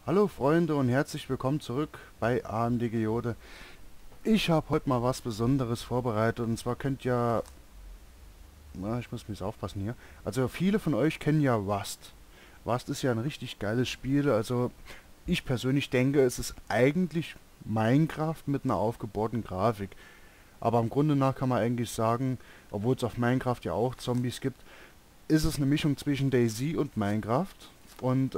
Hallo Freunde und herzlich willkommen zurück bei AMD Geode. Ich habe heute mal was Besonderes vorbereitet und zwar könnt ihr, na, ich muss ein bisschen aufpassen hier, also viele von euch kennen ja Rust. Rust ist ja ein richtig geiles Spiel, also ich persönlich denke, es ist eigentlich Minecraft mit einer aufgebohrten Grafik. Aber im Grunde nach kann man eigentlich sagen, obwohl es auf Minecraft ja auch Zombies gibt, ist es eine Mischung zwischen DayZ und Minecraft. Und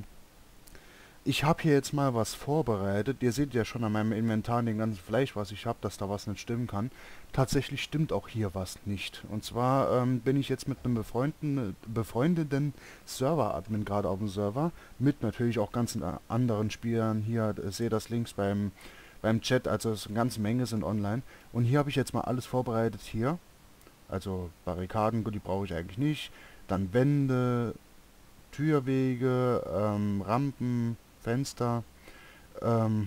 ich habe hier jetzt mal was vorbereitet. Ihr seht ja schon an meinem Inventar und dem ganzen Fleisch, was ich habe, dass da was nicht stimmen kann. Tatsächlich stimmt auch hier was nicht. Und zwar bin ich jetzt mit einem befreundeten Server-Admin gerade auf dem Server. Mit natürlich auch ganzen anderen Spielern. Hier seht das links beim Chat. Also es ist eine ganze Menge sind online. Und hier habe ich jetzt mal alles vorbereitet hier. Also Barrikaden, gut, die brauche ich eigentlich nicht. Dann Wände, Türwege, Rampen, Fenster, ähm,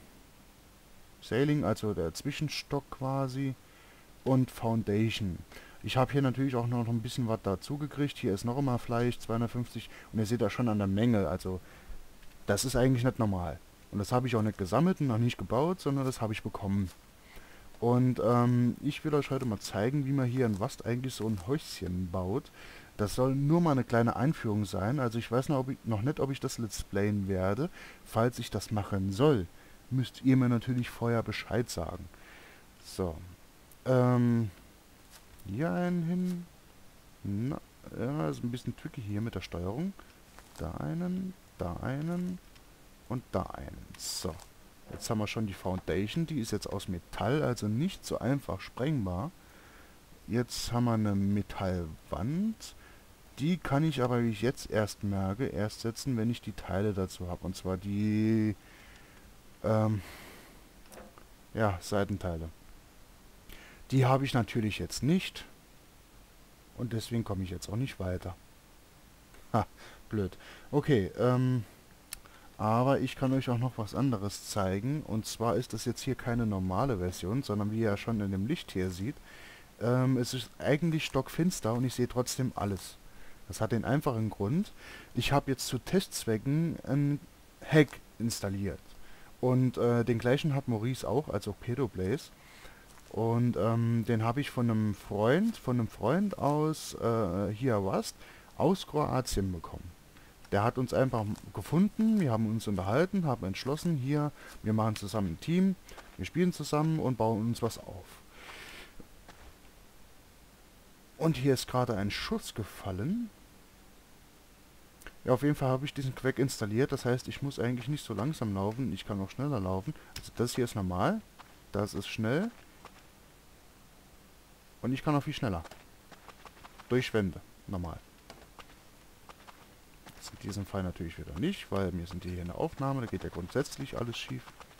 Sailing, also der Zwischenstock quasi und Foundation. Ich habe hier natürlich auch noch ein bisschen was dazu gekriegt. Hier ist noch immer Fleisch, 250 und ihr seht da schon an der Menge, also das ist eigentlich nicht normal. Und das habe ich auch nicht gesammelt und noch nicht gebaut, sondern das habe ich bekommen. Und ich will euch heute mal zeigen, wie man hier in Rust eigentlich so ein Häuschen baut. Das soll nur mal eine kleine Einführung sein. Also ich weiß noch nicht, ob ich das Let's Playen werde. Falls ich das machen soll, müsst ihr mir natürlich vorher Bescheid sagen. So. Ähm, hier einen hin. Na, ja, ist ein bisschen tricky hier mit der Steuerung. Da einen und da einen. So. Jetzt haben wir schon die Foundation. Die ist jetzt aus Metall, also nicht so einfach sprengbar. Jetzt haben wir eine Metallwand. Die kann ich aber, wie ich jetzt erst merke, erst setzen, wenn ich die Teile dazu habe. Und zwar die, ähm, ja, Seitenteile. Die habe ich natürlich jetzt nicht. Und deswegen komme ich jetzt auch nicht weiter. Ha, blöd. Okay, aber ich kann euch auch noch was anderes zeigen. Und zwar ist das jetzt hier keine normale Version, sondern wie ihr ja schon in dem Licht hier seht, es ist eigentlich stockfinster und ich sehe trotzdem alles. Das hat den einfachen Grund. Ich habe jetzt zu Testzwecken ein Hack installiert. Und den gleichen hat Maurice auch, also Pedoblaze. Und den habe ich von einem Freund aus hier Rust, aus Kroatien bekommen. Der hat uns einfach gefunden, wir haben uns unterhalten, haben entschlossen, hier, wir machen zusammen ein Team, wir spielen zusammen und bauen uns was auf. Und hier ist gerade ein Schuss gefallen. Ja, auf jeden Fall habe ich diesen Quack installiert. Das heißt, ich muss eigentlich nicht so langsam laufen. Ich kann auch schneller laufen. Also das hier ist normal. Das ist schnell. Und ich kann auch viel schneller. Durch Wände. Normal. Das in diesem Fall natürlich wieder nicht, weil wir sind hier in der Aufnahme. Da geht ja grundsätzlich alles schief.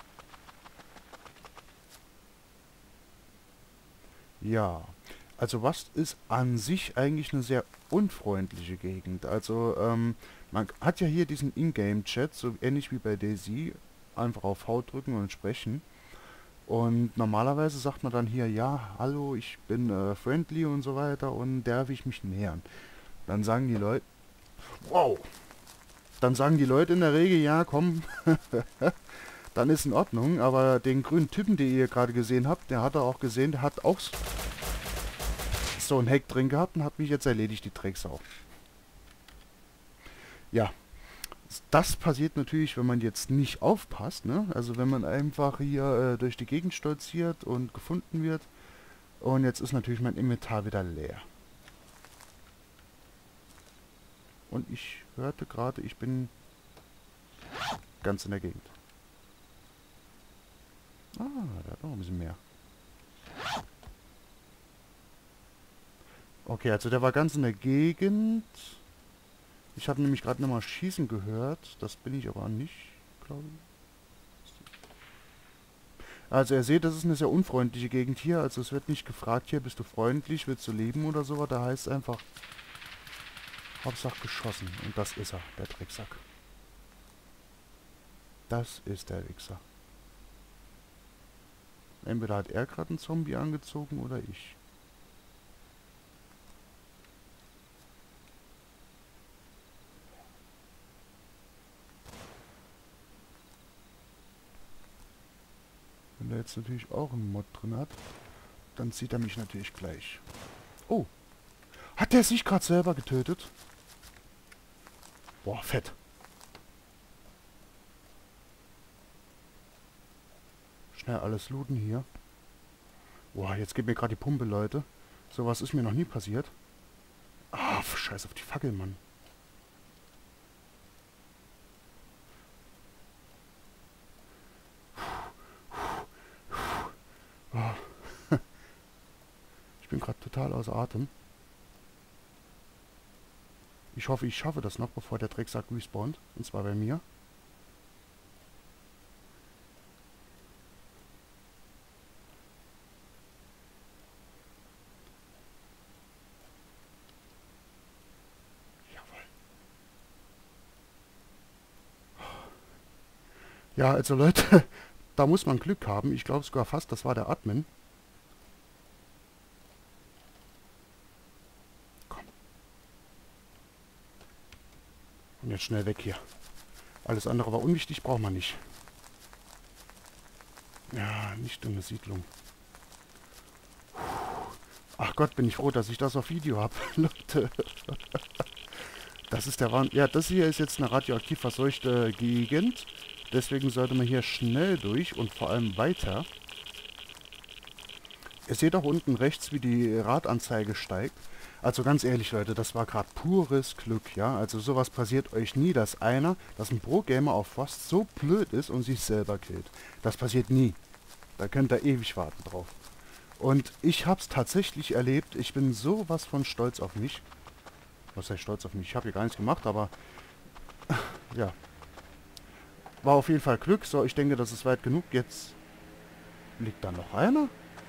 Ja. Also was ist an sich eigentlich eine sehr unfreundliche Gegend. Also man hat ja hier diesen Ingame-Chat, so ähnlich wie bei DayZ. Einfach auf V drücken und sprechen. Und normalerweise sagt man dann hier, ja, hallo, ich bin friendly und so weiter und darf ich mich nähern. Dann sagen die Leute, wow, dann sagen die Leute in der Regel, ja, komm, dann ist in Ordnung. Aber den grünen Typen, den ihr gerade gesehen habt, der hat er auch gesehen, der hat auch so ein Hack drin gehabt und hat mich jetzt erledigt, die Drecksau. Ja, das passiert natürlich, wenn man jetzt nicht aufpasst, ne? Also wenn man einfach hier durch die Gegend stolziert und gefunden wird. Und jetzt ist natürlich mein Inventar wieder leer. Und ich hörte gerade, ich bin ganz in der Gegend. Ah, da hat noch ein bisschen mehr. Okay, also der war ganz in der Gegend. Ich habe nämlich gerade nochmal Schießen gehört. Das bin ich aber nicht, glaube ich. Also ihr seht, das ist eine sehr unfreundliche Gegend hier. Also es wird nicht gefragt, hier bist du freundlich, willst du leben oder sowas. Da heißt es einfach, Hauptsache geschossen. Und das ist er, der Drecksack. Das ist der Wichser. Entweder hat er gerade einen Zombie angezogen oder ich. Wenn der jetzt natürlich auch einen Mod drin hat, dann sieht er mich natürlich gleich. Oh. Hat der sich gerade selber getötet? Boah, fett. Schnell alles looten hier. Boah, jetzt geht mir gerade die Pumpe, Leute. Sowas ist mir noch nie passiert. Ah, scheiß auf die Fackel, Mann. Oh. Ich bin gerade total außer Atem. Ich hoffe, ich schaffe das noch, bevor der Drecksack respawnt. Und zwar bei mir. Ja, also Leute, da muss man Glück haben. Ich glaube sogar fast, das war der Admin. Komm. Und jetzt schnell weg hier. Alles andere war unwichtig, braucht man nicht. Ja, nicht in der Siedlung. Ach Gott, bin ich froh, dass ich das auf Video habe. Leute. Das ist der Wahnsinn. Ja, das hier ist jetzt eine radioaktiv verseuchte Gegend. Deswegen sollte man hier schnell durch und vor allem weiter. Ihr seht auch unten rechts, wie die Radanzeige steigt. Also ganz ehrlich, Leute, das war gerade pures Glück, ja. Also sowas passiert euch nie, dass ein Pro-Gamer auf was so blöd ist und sich selber killt. Das passiert nie. Da könnt ihr ewig warten drauf. Und ich hab's tatsächlich erlebt. Ich bin sowas von stolz auf mich. Was heißt stolz auf mich? Ich habe hier gar nichts gemacht, aber ja. War auf jeden Fall Glück. So, ich denke, das ist weit genug. Jetzt liegt da noch einer.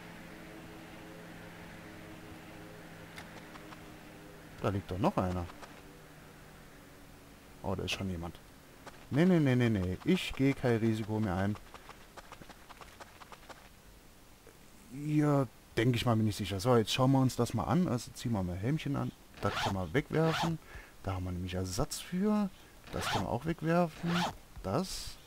Da liegt doch noch einer. Oh, da ist schon jemand. Nee, nee, nee, nee, nee. Ich gehe kein Risiko mehr ein. Ja, denke ich mal, bin ich sicher. So, jetzt schauen wir uns das mal an. Also ziehen wir mal Helmchen an. Das können wir wegwerfen. Da haben wir nämlich Ersatz für. Das können wir auch wegwerfen. Das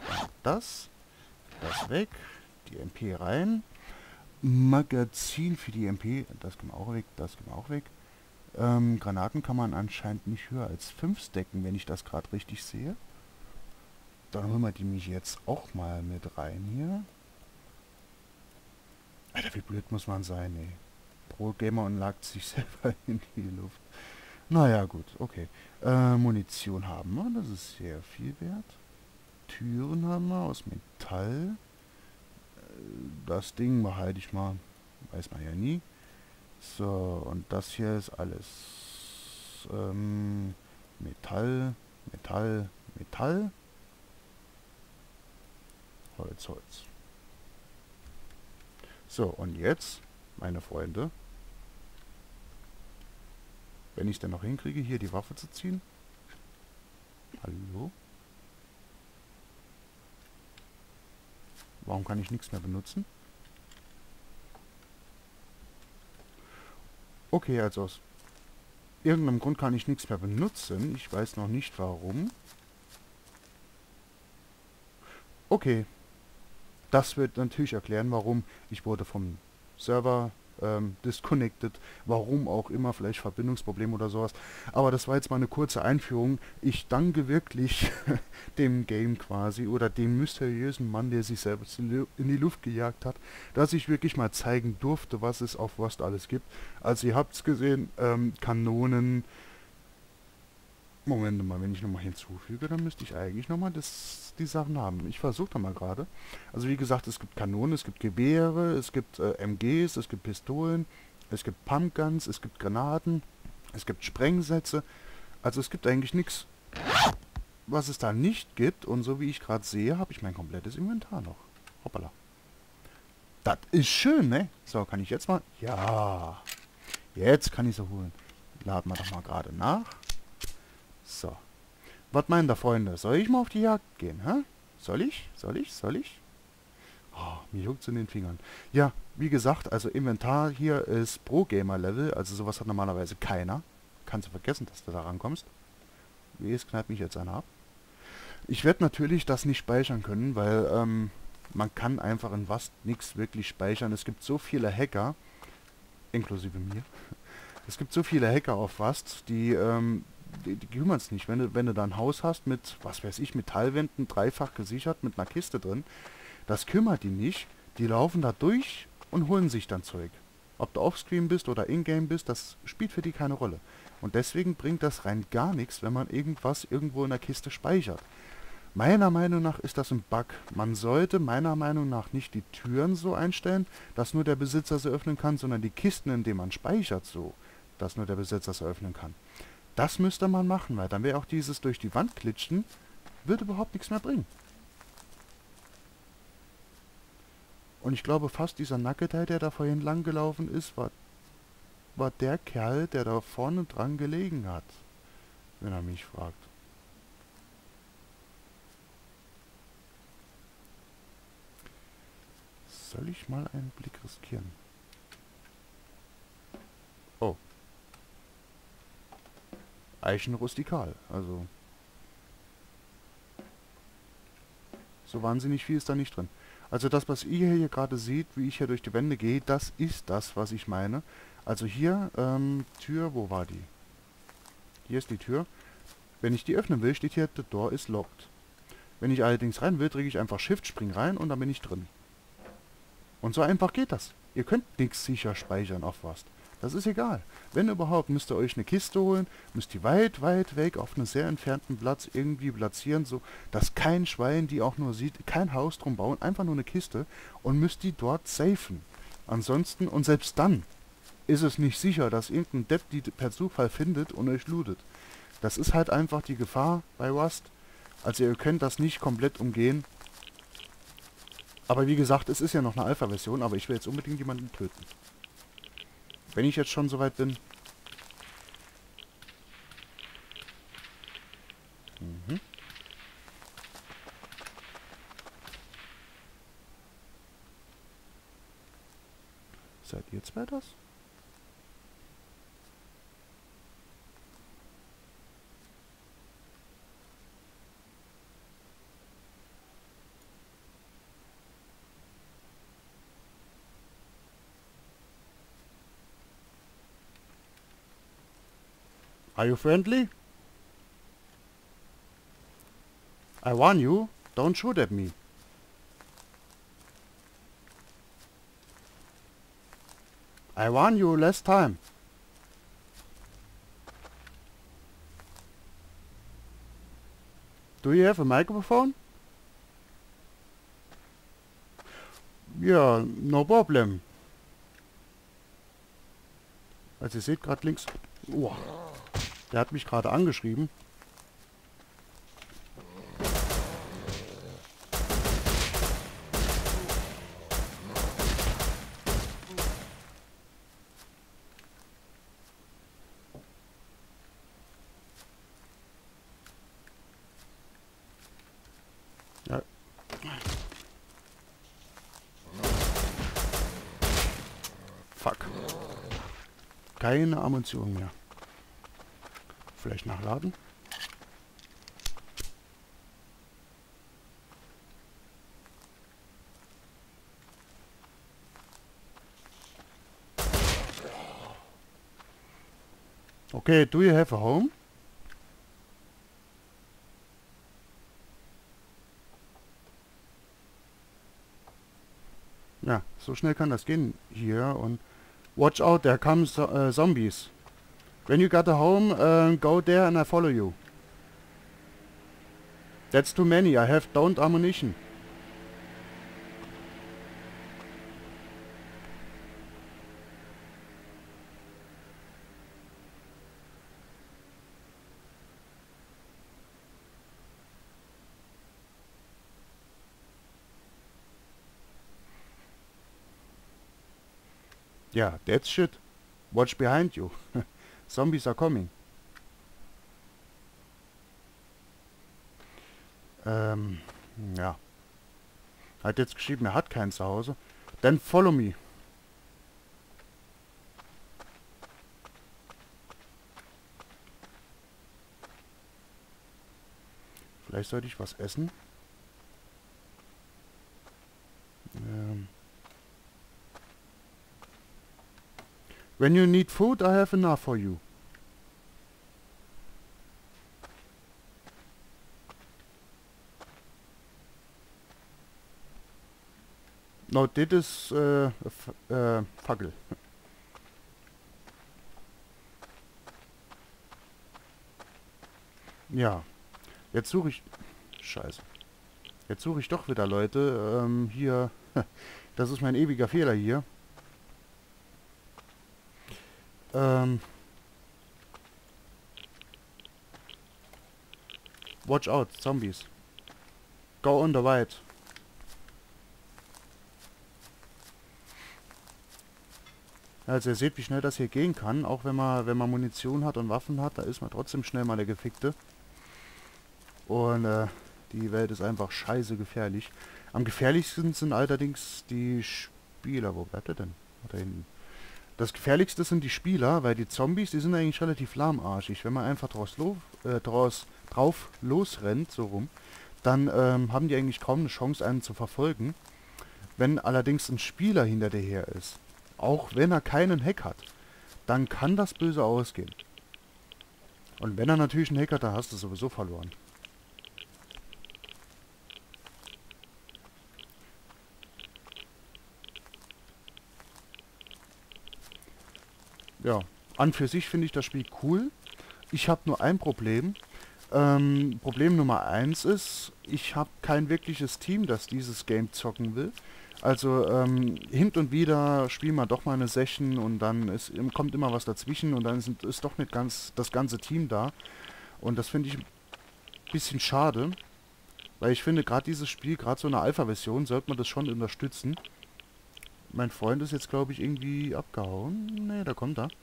weg. Die MP rein. Magazin für die MP. Das können wir auch weg. Das können wir auch weg. Granaten kann man anscheinend nicht höher als 5 stacken, wenn ich das gerade richtig sehe. Dann holen wir die mich jetzt auch mal mit rein hier. Alter, wie blöd muss man sein, ey. Pro-Gamer und lag sich selber in die Luft. Naja, gut, okay. Munition haben wir, das ist sehr viel wert. Türen haben wir aus Metall. Das Ding behalte ich mal, weiß man ja nie. So, und das hier ist alles Metall, Metall, Metall. Holz, Holz. So, und jetzt, meine Freunde, wenn ich es denn noch hinkriege, hier die Waffe zu ziehen. Hallo? Warum kann ich nichts mehr benutzen? Okay, also aus irgendeinem Grund kann ich nichts mehr benutzen. Ich weiß noch nicht warum. Okay. Das wird natürlich erklären, warum. Ich wurde vom Server disconnected. Warum auch immer, vielleicht Verbindungsproblem oder sowas. Aber das war jetzt mal eine kurze Einführung. Ich danke wirklich dem Game quasi oder dem mysteriösen Mann, der sich selbst in die Luft gejagt hat, dass ich wirklich mal zeigen durfte, was es auf Rust alles gibt. Also ihr habt es gesehen, Kanonen. Moment mal, wenn ich nochmal hinzufüge, dann müsste ich eigentlich nochmal die Sachen haben. Ich versuche da mal gerade. Also wie gesagt, es gibt Kanonen, es gibt Gewehre, es gibt MGs, es gibt Pistolen, es gibt Pumpguns, es gibt Granaten, es gibt Sprengsätze. Also es gibt eigentlich nichts, was es da nicht gibt. Und so wie ich gerade sehe, habe ich mein komplettes Inventar noch. Hoppala. Das ist schön, ne? So, kann ich jetzt mal... Ja, jetzt kann ich sie holen. Laden wir doch mal gerade nach. So. Was meinen da, Freunde? Soll ich mal auf die Jagd gehen, hä? Soll ich? Soll ich? Soll ich? Oh, mir juckt's in den Fingern. Ja, wie gesagt, also Inventar hier ist Pro-Gamer-Level. Also sowas hat normalerweise keiner. Kannst du vergessen, dass du da rankommst. Wie es knallt mich jetzt einer ab. Ich werde natürlich das nicht speichern können, weil, man kann einfach in Rust nichts wirklich speichern. Es gibt so viele Hacker, inklusive mir, es gibt so viele Hacker auf Rust, die kümmern es nicht. Wenn du da ein Haus hast mit, was weiß ich, Metallwänden, dreifach gesichert, mit einer Kiste drin, das kümmert die nicht. Die laufen da durch und holen sich dann Zeug. Ob du offscreen bist oder in-game bist, das spielt für die keine Rolle. Und deswegen bringt das rein gar nichts, wenn man irgendwas irgendwo in der Kiste speichert. Meiner Meinung nach ist das ein Bug. Man sollte meiner Meinung nach nicht die Türen so einstellen, dass nur der Besitzer sie öffnen kann, sondern die Kisten, in denen man speichert, so, dass nur der Besitzer sie öffnen kann. Das müsste man machen, weil dann wäre auch dieses durch die Wand klitschen, würde überhaupt nichts mehr bringen. Und ich glaube fast dieser Nackedei, der da vorhin lang gelaufen ist, war der Kerl, der da vorne dran gelegen hat. Wenn er mich fragt. Soll ich mal einen Blick riskieren? Oh. Eichen rustikal. Also. So wahnsinnig viel ist da nicht drin. Also das, was ihr hier gerade seht, wie ich hier durch die Wände gehe, das ist das, was ich meine. Also hier, Tür, wo war die? Hier ist die Tür. Wenn ich die öffnen will, steht hier, the door is locked. Wenn ich allerdings rein will, drücke ich einfach Shift, spring rein und dann bin ich drin. Und so einfach geht das. Ihr könnt nichts sicher speichern auf was. Das ist egal. Wenn überhaupt, müsst ihr euch eine Kiste holen, müsst die weit, weit weg auf einem sehr entfernten Platz irgendwie platzieren, so dass kein Schwein die auch nur sieht, kein Haus drum bauen, einfach nur eine Kiste und müsst die dort safen. Ansonsten, und selbst dann, ist es nicht sicher, dass irgendein Depp die per Zufall findet und euch lootet. Das ist halt einfach die Gefahr bei Rust. Also ihr könnt das nicht komplett umgehen. Aber wie gesagt, es ist ja noch eine Alpha-Version, aber ich will jetzt unbedingt jemanden töten. Wenn ich jetzt schon soweit bin. Mhm. Seid ihr zwei das? Are you friendly? I warn you, don't shoot at me. I warn you last time. Do you have a microphone? Ja, no problem. Also ihr seht gerade links... Uah, der hat mich gerade angeschrieben. Ja. Fuck. Keine Ammunition mehr. Vielleicht nachladen? Okay, do you have a home? Ja, so schnell kann das gehen hier und... Watch out, there comes zombies. When you got a home, go there and I follow you. That's too many, I have don't ammunition. Yeah, that's shit. Watch behind you. Zombies are coming. Ja. Hat jetzt geschrieben, er hat kein Zuhause. Then follow me. Vielleicht sollte ich was essen. When you need food, I have enough for you. No, das ist Fackel. Ja, jetzt suche ich... Scheiße. Jetzt suche ich doch wieder Leute. Hier... Das ist mein ewiger Fehler hier. Watch out, Zombies. Go on the right. Also ihr seht, wie schnell das hier gehen kann, auch wenn man Munition hat und Waffen hat, da ist man trotzdem schnell mal der Gefickte. Und die Welt ist einfach scheiße gefährlich. Am gefährlichsten sind allerdings die Spieler. Wo bleibt er denn? Da hinten. Das gefährlichste sind die Spieler, weil die Zombies, die sind eigentlich relativ lahmarschig. Wenn man einfach drauf losrennt, so rum, dann haben die eigentlich kaum eine Chance, einen zu verfolgen. Wenn allerdings ein Spieler hinter dir her ist, auch wenn er keinen Hack hat, dann kann das böse ausgehen. Und wenn er natürlich einen Hack hat, dann hast du sowieso verloren. Ja, an für sich finde ich das Spiel cool. Ich habe nur ein Problem. Problem Nummer 1 ist, ich habe kein wirkliches Team, das dieses Game zocken will. Also hin und wieder spielen wir doch mal eine Session und dann kommt immer was dazwischen und dann ist doch nicht ganz das ganze Team da. Und das finde ich ein bisschen schade, weil ich finde, gerade dieses Spiel, gerade so eine Alpha-Version, sollte man das schon unterstützen. Mein Freund ist jetzt, glaube ich, irgendwie abgehauen. Ne, da kommt er.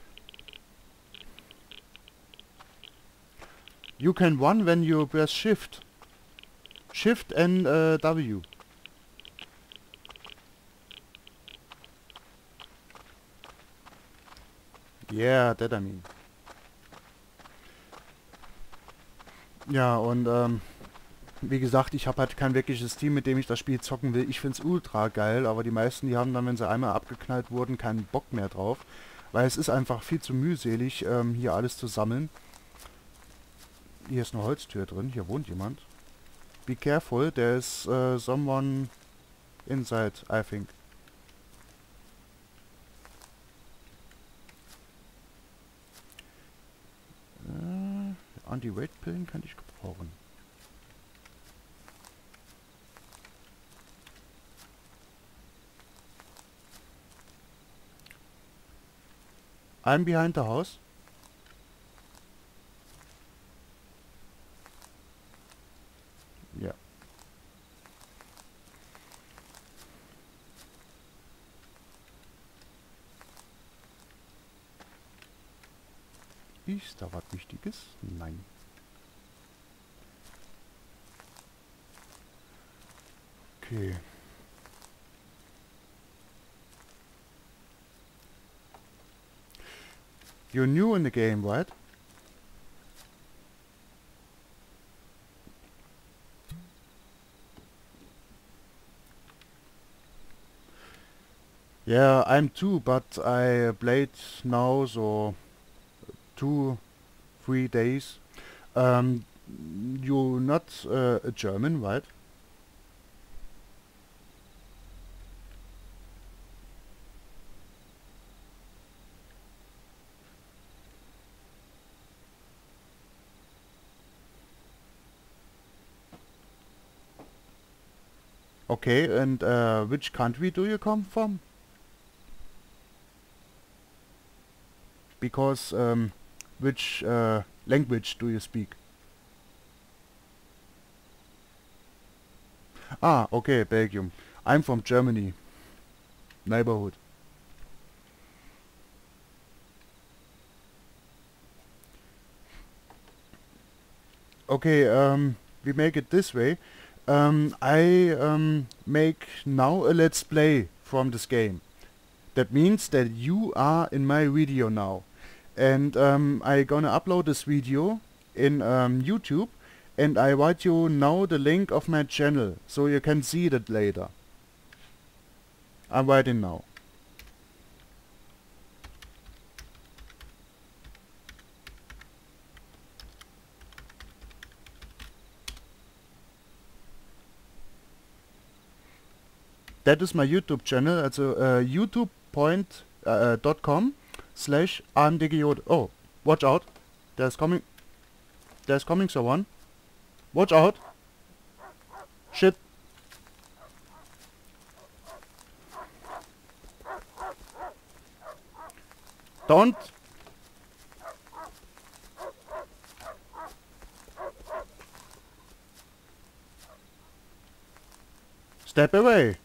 You can run when you press Shift. Shift and W. Yeah, that I mean. Ja, und wie gesagt, ich habe halt kein wirkliches Team, mit dem ich das Spiel zocken will. Ich finde es ultra geil, aber die meisten, die haben dann, wenn sie einmal abgeknallt wurden, keinen Bock mehr drauf. Weil es ist einfach viel zu mühselig, hier alles zu sammeln. Hier ist eine Holztür drin, hier wohnt jemand. Be careful, there is someone inside, I think. Anti-Weight-Pillen kann ich gebrauchen. I'm behind the house. Ja. Ist da was Wichtiges? Nein. Okay. You're new in the game, right? Yeah, I'm too, but I played now so 2-3 days. You're not a German, right? Okay, and which country do you come from? Because which language do you speak? Ah, okay, Belgium. I'm from Germany. Neighborhood. Okay, we make it this way. I make now a let's play from this game. That means that you are in my video now. And I gonna upload this video in YouTube, and I write you now the link of my channel, so you can see that later. I'm writing now. that is my YouTube channel, also youtube.com/amdgj. Oh, watch out. There's coming someone. Watch out. Shit. Don't. Step away.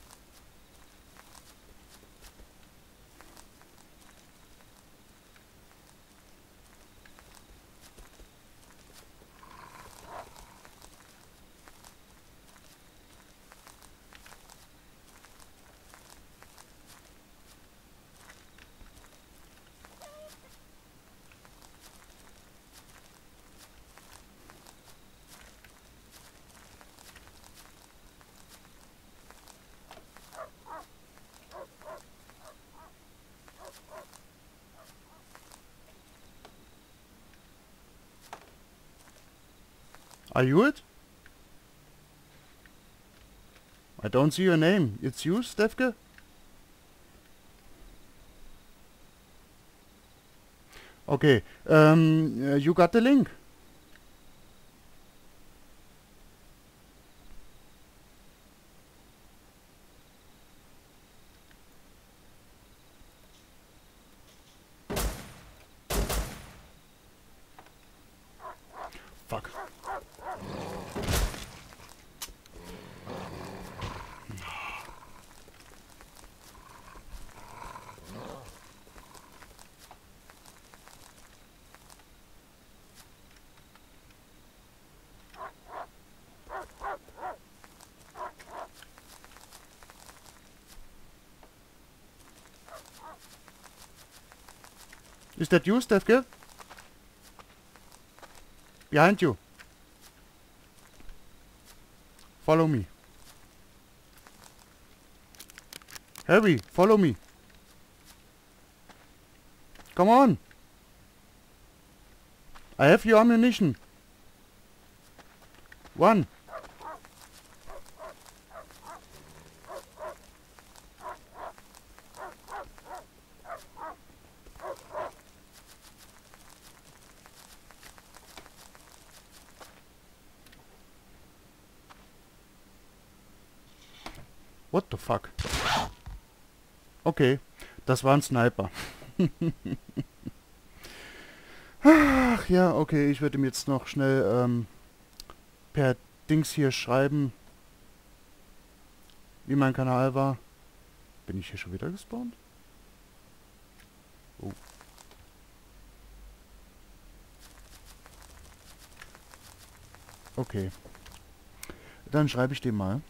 Are you it? I don't see your name. It's you, Stefke? Okay, you got the link. Fuck. Is that you, Stefke? Behind you. Follow me. Hurry, follow me. Come on. I have your ammunition. One. What the fuck? Okay, das war ein Sniper. Ach ja, okay, ich würde ihm jetzt noch schnell per Dings hier schreiben, wie mein Kanal war. Bin ich hier schon wieder gespawnt? Oh. Okay. Dann schreibe ich dem mal.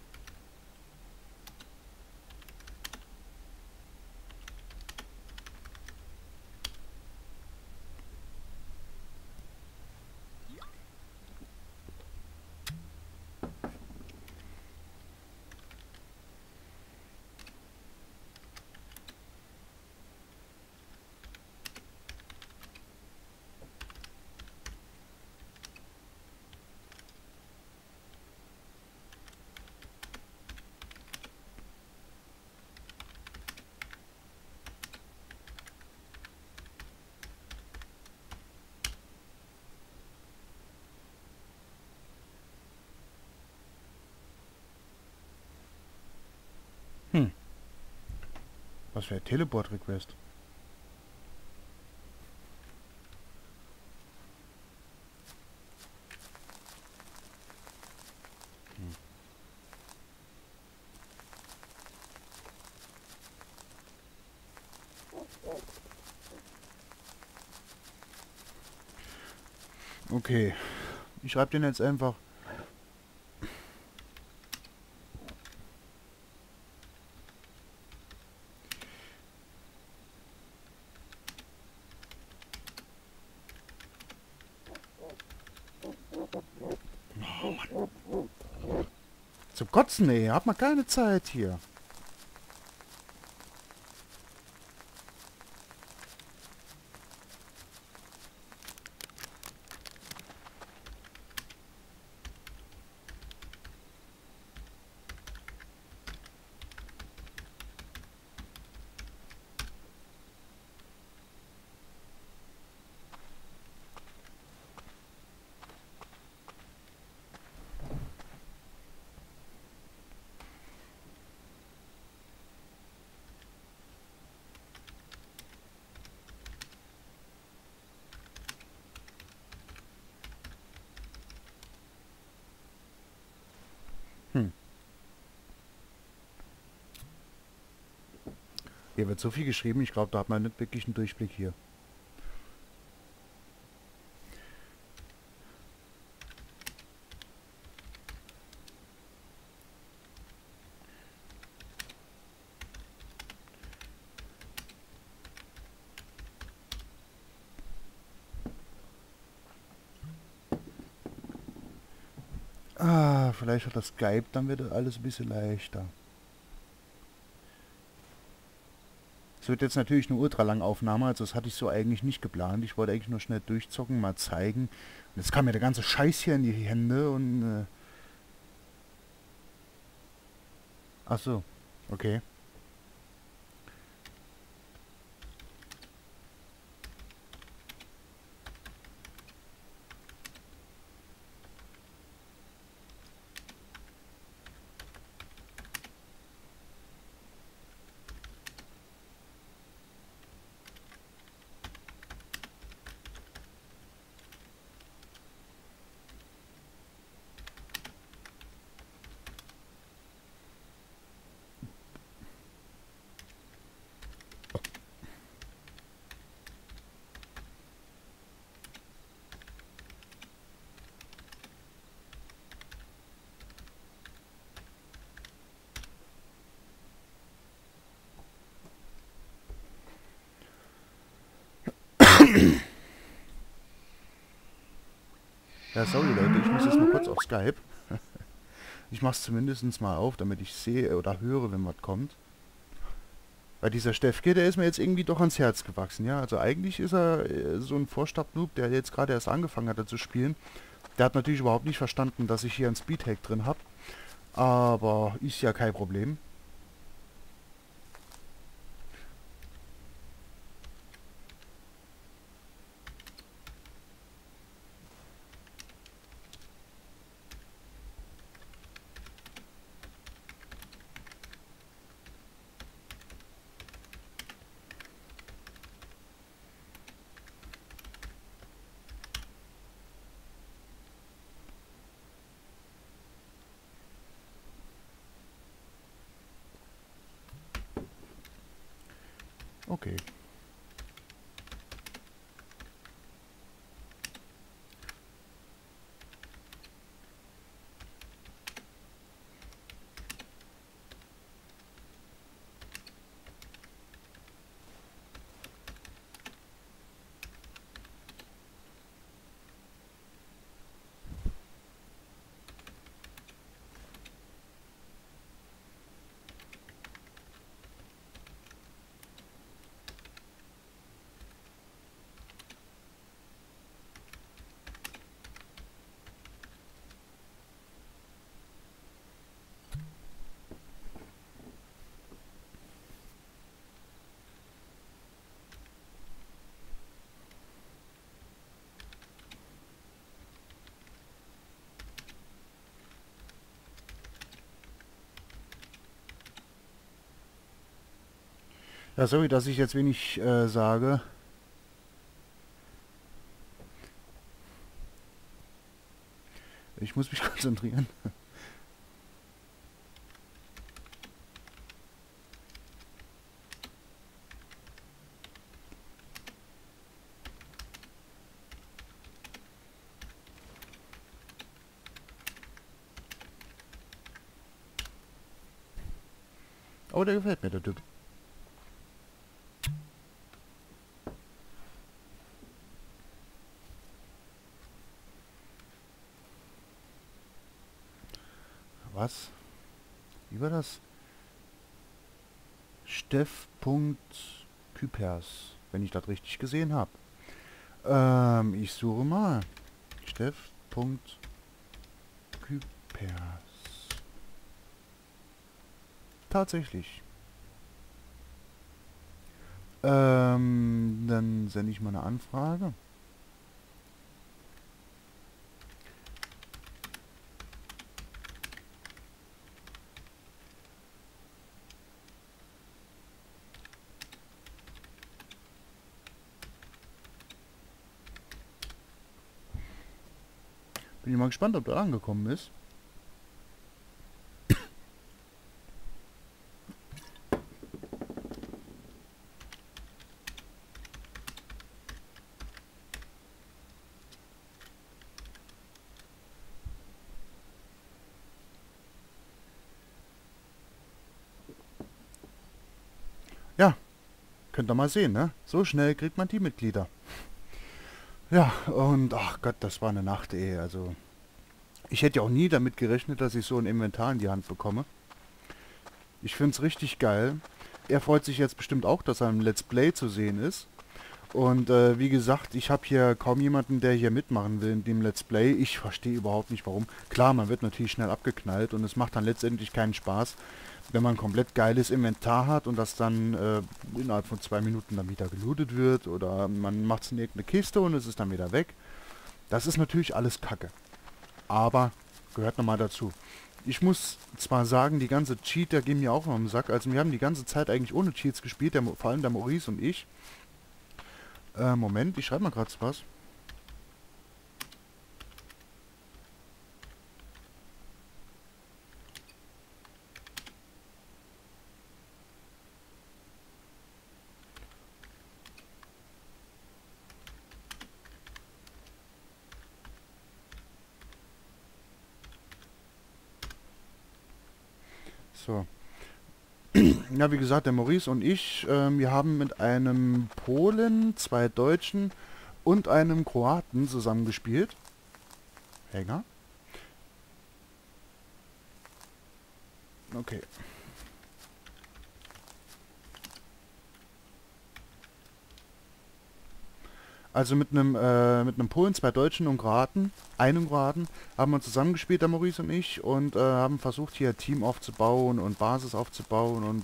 Was für ein Teleport-Request? Okay. Ich schreibe den jetzt einfach. Oh Mann. Zum Kotzen, ey. Hat man keine Zeit hier. Hier wird so viel geschrieben, ich glaube, da hat man nicht wirklich einen Durchblick hier. Ah, vielleicht hat das Skype dann wieder alles ein bisschen leichter. Es wird jetzt natürlich eine ultralange Aufnahme, also das hatte ich so eigentlich nicht geplant. Ich wollte eigentlich nur schnell durchzocken, mal zeigen. Und jetzt kam mir der ganze Scheiß hier in die Hände und... ach so, okay. Ja, sorry Leute, ich muss jetzt mal kurz auf Skype. Ich mach's zumindest mal auf, damit ich sehe oder höre, wenn was kommt. Weil dieser Steffke, der ist mir jetzt irgendwie doch ans Herz gewachsen, ja. Also eigentlich ist er so ein Vorstadt-Noob, der jetzt gerade erst angefangen hatte zu spielen. Der hat natürlich überhaupt nicht verstanden, dass ich hier einen Speedhack drin habe. Aber ist ja kein Problem. Okay. Ja, sorry, dass ich jetzt wenig sage. Ich muss mich konzentrieren. Oh, der gefällt mir, der Typ. Was? Wie war das? Steff.Küpers, wenn ich das richtig gesehen habe. Ich suche mal. Steff.Küpers. Tatsächlich. Dann sende ich mal eine Anfrage. Bin ich mal gespannt, ob der angekommen ist. Könnt ihr mal sehen, ne? So schnell kriegt man die Mitglieder. Ja, und ach Gott, das war eine Nacht, ey. Also, ich hätte ja auch nie damit gerechnet, dass ich so ein Inventar in die Hand bekomme. Ich finde es richtig geil. Er freut sich jetzt bestimmt auch, dass er im Let's Play zu sehen ist. Und wie gesagt, ich habe hier kaum jemanden, der hier mitmachen will in dem Let's Play. Ich verstehe überhaupt nicht warum. Klar, man wird natürlich schnell abgeknallt und es macht dann letztendlich keinen Spaß, wenn man ein komplett geiles Inventar hat und das dann innerhalb von 2 Minuten dann wieder gelootet wird oder man macht es in irgendeine Kiste und es ist dann wieder weg. Das ist natürlich alles Kacke. Aber gehört nochmal dazu. Ich muss zwar sagen, die ganze Cheater gehen mir auch noch am Sack. Also wir haben die ganze Zeit eigentlich ohne Cheats gespielt, vor allem der Maurice und ich. Moment, ich schreibe mal gerade was. So. Ja, wie gesagt, der Maurice und ich, wir haben mit einem Polen, 2 Deutschen und einem Kroaten zusammengespielt. Hänger. Okay. Also mit einem Polen, 2 Deutschen und Kroaten, einem Kroaten, haben wir zusammengespielt, der Maurice und ich, und haben versucht, hier Team aufzubauen und Basis aufzubauen und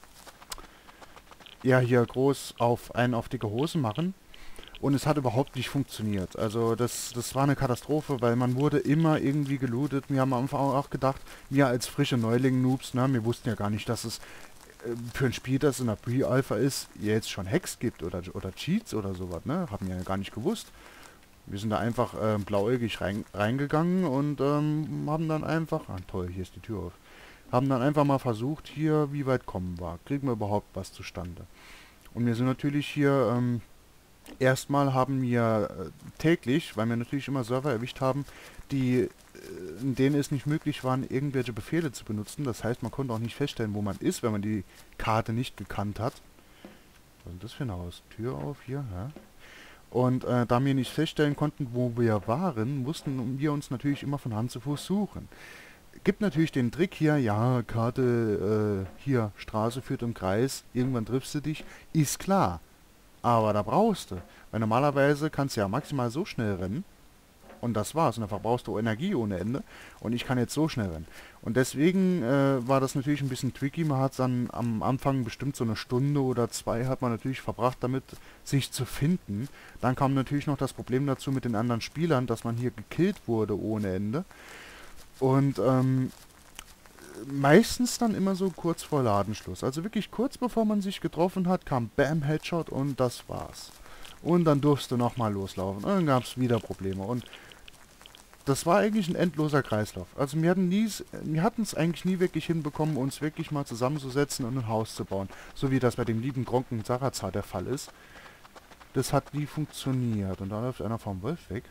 ja, hier groß auf einen auf dicke Hose machen. Und es hat überhaupt nicht funktioniert. Also das war eine Katastrophe, weil man wurde immer irgendwie gelootet. Wir haben am Anfang auch gedacht, wir als frische Neuling-Noobs, ne, wir wussten ja gar nicht, dass es für ein Spiel, das in der Pre-Alpha ist, jetzt schon Hacks gibt oder Cheats oder sowas, ne? Haben wir ja gar nicht gewusst. Wir sind da einfach blauäugig reingegangen und haben dann einfach, ah toll, hier ist die Tür auf, haben dann einfach mal versucht, hier, wie weit kommen wir, kriegen wir überhaupt was zustande. Und wir sind natürlich hier, erstmal haben wir täglich, weil wir natürlich immer Server erwischt haben, die in denen es nicht möglich war, irgendwelche Befehle zu benutzen. Das heißt, man konnte auch nicht feststellen, wo man ist, wenn man die Karte nicht gekannt hat. Was ist das für ein Haus? Tür auf hier, ja. Und da wir nicht feststellen konnten, wo wir waren, mussten wir uns natürlich immer von Hand zu Fuß suchen. Gibt natürlich den Trick hier, ja, Karte, hier, Straße führt im Kreis, irgendwann triffst du dich, ist klar. Aber da brauchst du. Weil normalerweise kannst du ja maximal so schnell rennen. Und das war's. Und dann verbrauchst du Energie ohne Ende. Und ich kann jetzt so schnell rennen. Und deswegen war das natürlich ein bisschen tricky. Man hat dann am Anfang bestimmt so eine Stunde oder 2 hat man natürlich verbracht damit, sich zu finden. Dann kam natürlich noch das Problem dazu mit den anderen Spielern, dass man hier gekillt wurde ohne Ende. Und meistens dann immer so kurz vor Ladenschluss. Also wirklich kurz bevor man sich getroffen hat, kam Bam, Headshot und das war's. Und dann durfst du nochmal loslaufen. Und dann gab es wieder Probleme. Und das war eigentlich ein endloser Kreislauf. Also wir hatten es eigentlich nie wirklich hinbekommen, uns wirklich mal zusammenzusetzen und ein Haus zu bauen. So wie das bei dem lieben Gronken Sarazar der Fall ist. Das hat nie funktioniert. Und da läuft einer vom Wolf weg.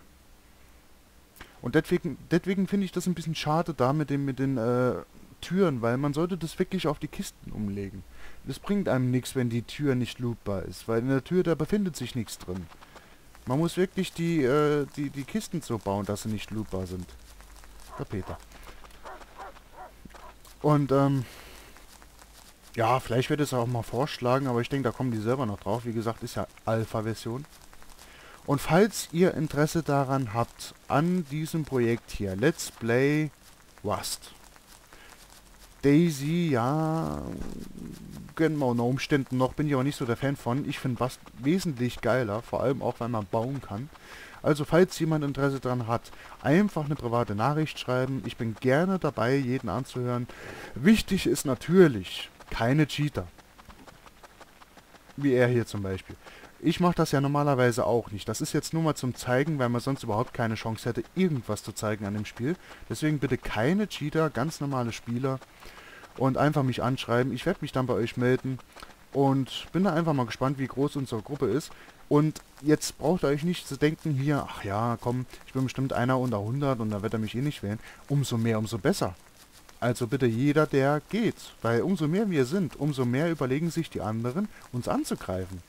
Und deswegen finde ich das ein bisschen schade da mit den Türen, weil man sollte das wirklich auf die Kisten umlegen. Das bringt einem nichts, wenn die Tür nicht lootbar ist, weil in der Tür, da befindet sich nichts drin. Man muss wirklich die Kisten so bauen, dass sie nicht lootbar sind. Der Peter. Und, ja, vielleicht wird es auch mal vorschlagen, aber ich denke, da kommen die selber noch drauf. Wie gesagt, ist ja Alpha-Version. Und falls ihr Interesse daran habt, an diesem Projekt hier, Let's Play Rust. Daisy, ja, gönnen wir unter Umständen noch, bin ich aber nicht so der Fan von. Ich finde Rust wesentlich geiler, vor allem auch, weil man bauen kann. Also falls jemand Interesse daran hat, einfach eine private Nachricht schreiben. Ich bin gerne dabei, jeden anzuhören. Wichtig ist natürlich, keine Cheater. Wie er hier zum Beispiel. Ich mache das ja normalerweise auch nicht. Das ist jetzt nur mal zum Zeigen, weil man sonst überhaupt keine Chance hätte, irgendwas zu zeigen an dem Spiel. Deswegen bitte keine Cheater, ganz normale Spieler. Und einfach mich anschreiben. Ich werde mich dann bei euch melden. Und bin da einfach mal gespannt, wie groß unsere Gruppe ist. Und jetzt braucht ihr euch nicht zu denken, hier, ach ja, komm, ich bin bestimmt einer unter 100 und da wird er mich eh nicht wählen. Umso mehr, umso besser. Also bitte jeder, der geht. Weil umso mehr wir sind, umso mehr überlegen sich die anderen, uns anzugreifen.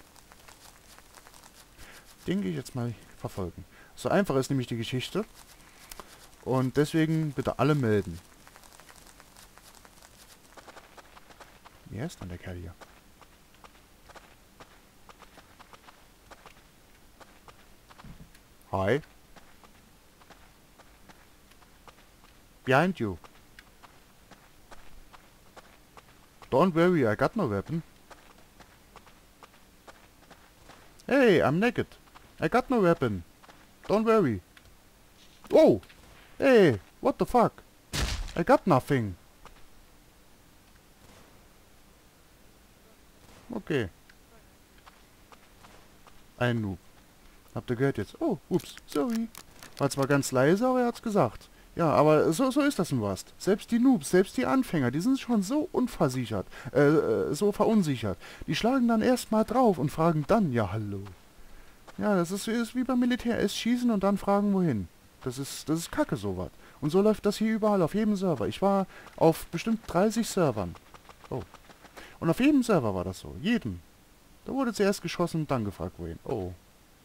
Den gehe ich jetzt mal verfolgen. So einfach ist nämlich die Geschichte. Und deswegen bitte alle melden. Wie heißt denn der Kerl hier? Hi. Behind you. Don't worry, I got no weapon. Hey, I'm naked. I got no weapon. Don't worry. Oh! Hey, what the fuck? I got nothing. Okay. Ein Noob. Habt ihr gehört jetzt? Oh, ups, sorry. War zwar ganz leise, aber er hat's gesagt. Ja, aber so ist das im Rust. Selbst die Noobs, selbst die Anfänger, die sind schon so unversichert, so verunsichert. Die schlagen dann erstmal drauf und fragen dann, ja hallo. Ja, das ist wie beim Militär. Erst schießen und dann fragen, wohin. Das ist Kacke, sowas. Und so läuft das hier überall, auf jedem Server. Ich war auf bestimmt 30 Servern. Oh. Und auf jedem Server war das so. Jedem. Da wurde zuerst geschossen und dann gefragt, wohin. Oh.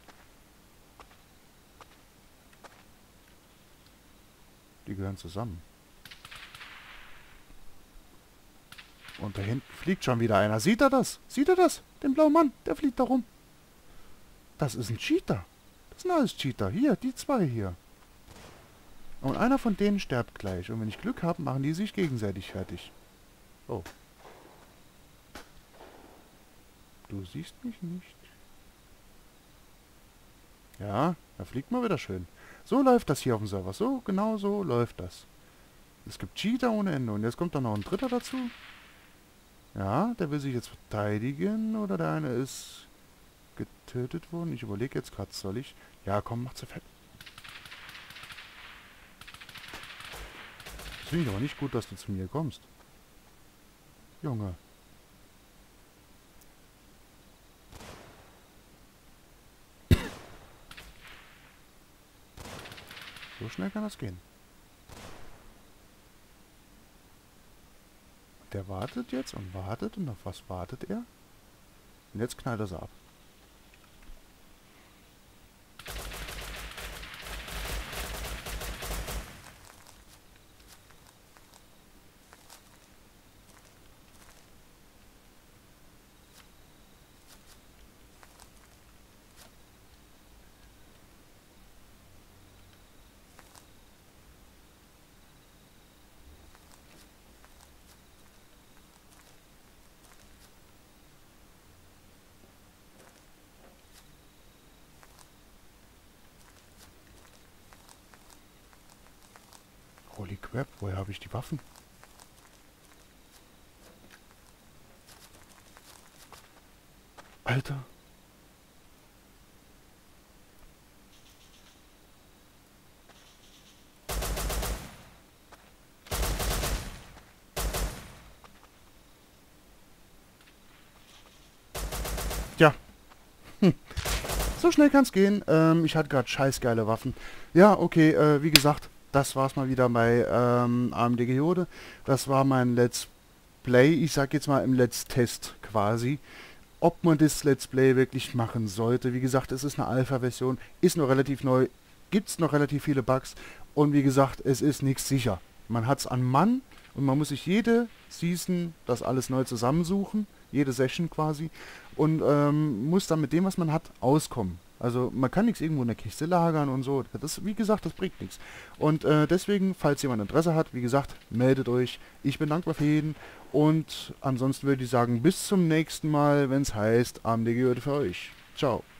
Die gehören zusammen. Und da hinten fliegt schon wieder einer. Sieht er das? Sieht er das? Den blauen Mann, der fliegt da rum. Das ist ein Cheater. Das sind alles Cheater. Hier, die zwei hier. Und einer von denen stirbt gleich. Und wenn ich Glück habe, machen die sich gegenseitig fertig. Oh. Du siehst mich nicht. Ja, da fliegt mal wieder schön. So läuft das hier auf dem Server. So, genau so läuft das. Es gibt Cheater ohne Ende. Und jetzt kommt dann noch ein dritter dazu. Ja, der will sich jetzt verteidigen. Oder der eine ist getötet worden. Ich überlege jetzt gerade, soll ich... Ja, komm, mach zu fett. Das finde ich aber nicht gut, dass du zu mir kommst. Junge. So schnell kann das gehen. Der wartet jetzt und wartet. Und auf was wartet er? Und jetzt knallt er sie ab. Holy crap, woher habe ich die Waffen? Alter. Ja. So schnell kann's gehen. Ich hatte gerade scheißgeile Waffen. Ja, okay, wie gesagt, das war's mal wieder bei AMD Geode. Das war mein Let's Play. Ich sag jetzt mal im Let's Test quasi. Ob man das Let's Play wirklich machen sollte. Wie gesagt, es ist eine Alpha-Version, ist noch relativ neu, gibt's noch relativ viele Bugs. Und wie gesagt, es ist nichts sicher. Man hat's an Mann und man muss sich jede Season das alles neu zusammensuchen. Jede Session quasi. Und muss dann mit dem, was man hat, auskommen. Also man kann nichts irgendwo in der Kiste lagern und so. Das, wie gesagt, das bringt nichts. Und deswegen, falls jemand Interesse hat, wie gesagt, meldet euch. Ich bin dankbar für jeden. Und ansonsten würde ich sagen, bis zum nächsten Mal, wenn es heißt, AMD gehört für euch. Ciao.